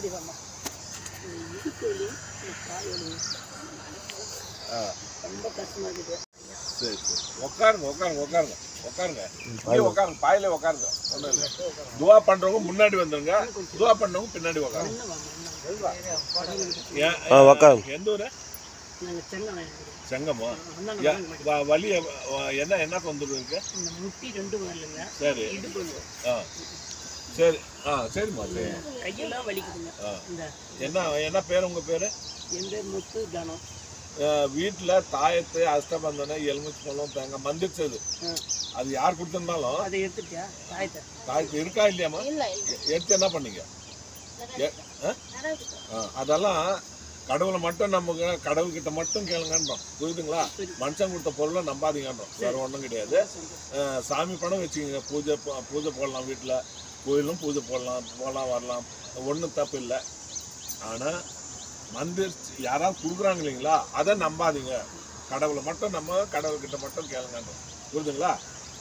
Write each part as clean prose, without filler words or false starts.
இப்படி வாமா. இடுப்பு வலி, கால் வலி. ரொம்ப கஷ்டமா இருக்குது. சரி சரி உட்காருங்க உட்காருங்க உட்காருங்க உட்காருங்க இங்கே உட்காருங்க பாயிலே உட்காருங்க ஒன்றும் இல்லை. துவா பண்ணுறவங்க முன்னாடி வந்துருங்க, துவா பண்ணுறவங்க பின்னாடி உட்காருங்க. எந்த ஊர்? செங்கமா. வலி என்ன என்ன தொந்தரவு இருக்கு? முட்டி ரெண்டும் வரலங்க. சரி சரி சரிம்மா சரி. கையெல்லாம் வலிக்குதுங்க. என்ன என்ன பேர் உங்கள் பேர்? என் பேர் முத்து தானம். வீட்டில் தாயத்து அஷ்டபந்தனை எலுமிச்சு பழம் தேங்காய் மந்திரிச்சது அது யார் கொடுத்துருந்தாலும் அதை எடுத்துட்டியா? தாயத்து இருக்கா இல்லையாம்மா? எடுத்து என்ன பண்ணீங்க? அதெல்லாம் கடவுளை மட்டும் நமக்கு கடவுள்கிட்ட மட்டும் கேளுங்கன்றோம், புரியுதுங்களா? மனுஷன் கொடுத்த பொருளை நம்பாதீங்கன்றோம், வேற ஒன்றும் கிடையாது. சாமி படம் வச்சுக்கோங்க, பூஜை போடலாம், வீட்டில் கோயிலும் பூஜை போகலாம் வரலாம், ஒன்றும் தப்பு இல்லை. ஆனால் மந்திரிச்சு யாராவது கொடுக்குறாங்க இல்லைங்களா, அதை நம்பாதீங்க. கடவுளை மட்டும் நம்ம கடவுள்கிட்ட மட்டும் கேளுங்கன்றோம், புரியுதுங்களா?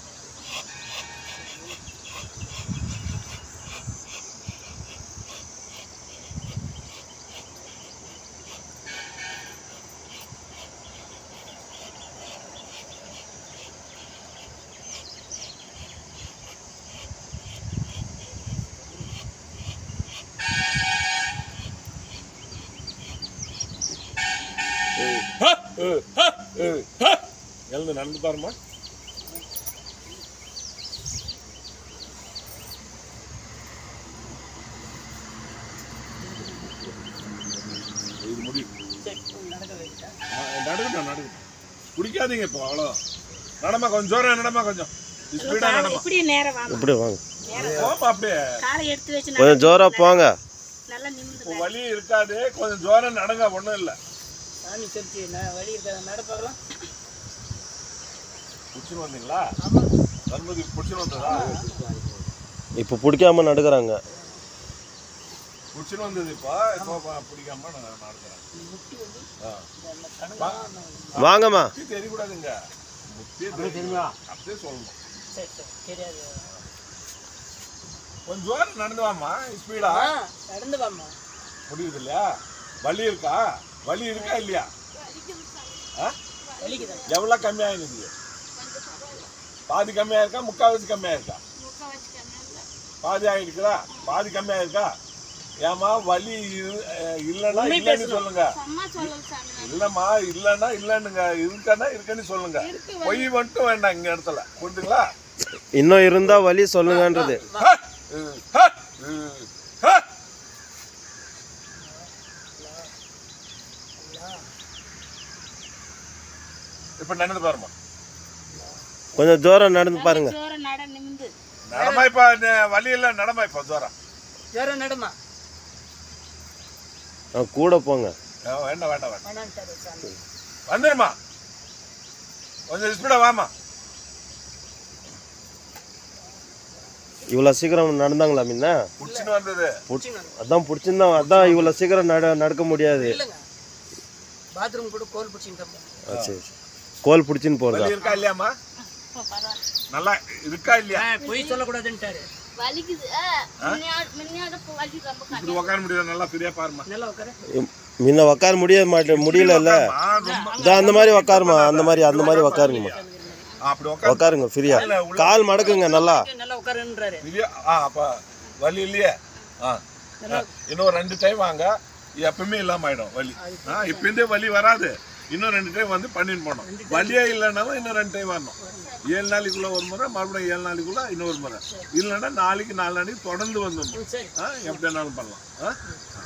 எழுந்து நடந்து பாருமா. இது முடியும். நடக்கட்டும் குடிக்காதீங்க இப்போ, அவ்வளோ. நடமா கொஞ்சம் ஜோரம், நடமா கொஞ்சம் ஸ்பீடா நடமா. இப்படியே நேரா வாங்க. இப்படி வாங்க. போமா அப்படியே. காலை எடுத்து வச்சு கொஞ்சம் ஜோரா போங்க. நல்லா நிமிர்ந்து. வலி இருக்காது, கொஞ்சம் ஜோரம் நடங்க, ஒண்ணும் இல்ல. சாமி செஞ்சு வலி இருக்காது, நட பார்க்கலாம். புடிச்சுன்னு வந்தீங்களா? வரும்போது புடிச்சுன்னு வந்ததா? இப்போ பிடிக்காம நடக்கிறாங்க. புடிச்சுன்னு வந்தது இப்போ பிடிக்காம நடக்கிறேன். வாங்கம்மா. தெரியக்கூடாதுங்க, அப்படியே சொல்லணும். கொஞ்சம் ஜோரம் நடந்து வாமா, ஸ்பீடா நடந்து வாமா. முடியுது இல்லையா? வலி இருக்கா? வலி இருக்கா இல்லையா? எவ்வளோ கம்மியாயிருக்கு? பாதி கம்மியா இருக்கா, முக்கால்வாசி கம்மியா இருக்கா? பாதி ஆகிருக்குதா? பாதி கம்மியா இருக்கா? ஏமா வலி இல்லைன்னா இல்லைன்னு சொல்லுங்க. இல்லைம்மா இல்லைன்னா இல்லைன்னுங்க, இருக்கன்னா இருக்குன்னு சொல்லுங்க. பொய் மட்டும் வேண்டாம் இங்க இடத்துல, புரிஞ்சுங்களா? இன்னும் இருந்தா வலி சொல்லுங்கன்றது. இப்ப நடந்து பாருமா, கொஞ்சம் ஜோரம் நடந்து பாருங்க. நடமா இப்ப வலி இல்ல, நடமா இப்ப ஜோரம் நடமா. கூட போங்க. வேண்டாம் வேண்டாம் வேண்டாம், வந்துருமா, கொஞ்சம் ஸ்பீடா வாமா. இவ்வளோ சீக்கிரம் நடந்தாங்களா முன்ன? புடிச்சுன்னு வந்தது. அதான் பிடிச்சிருந்தா, அதான் இவ்வளோ சீக்கிரம் நடக்க முடியாது. பாத்ரூம் கூட கோல் பிடிச்சிட்டு. சரி, கோல் பிடிச்சின்னு போறதா? இருக்கா இல்லையாமா? நல்லா இருக்கா இல்லையா? பொய் சொல்லக்கூடாதுன்ட்டாரு. வலிக்குது. இப்படி உட்கார முடியாது, நல்லா ஃப்ரீயா பாருமா. நல்லா உட்காரு. முன்ன உட்கார முடியல. இதான் அந்த மாதிரி உட்காருமா, அந்த மாதிரி உட்காருங்கம்மா. அப்படி உட்காருங்க ஃப்ரீயா, கால் மடக்குங்க நல்லா. நல்லா உட்காருன்றாரு. அப்ப வலி இல்லையே. இன்னும் 2 டைம் வாங்க, எப்பவுமே இல்லாம ஆயிடும் வலி. இப்ப இருந்தே வலி வராது, இன்னும் 2 டைம் வந்து பண்ணிட்டு போனோம். வலியே இல்லைன்னாலும் இன்னும் 2 டைம் வரணும். 7 நாளைக்குள்ள ஒரு முறை, மறுபடியும் 7 நாளைக்குள்ள இன்னொரு முறை, இல்லைன்னா நாளைக்கு 4 நாளைக்கு தொடர்ந்து வந்துடணும். எப்படி வேணாலும் பண்ணலாம்.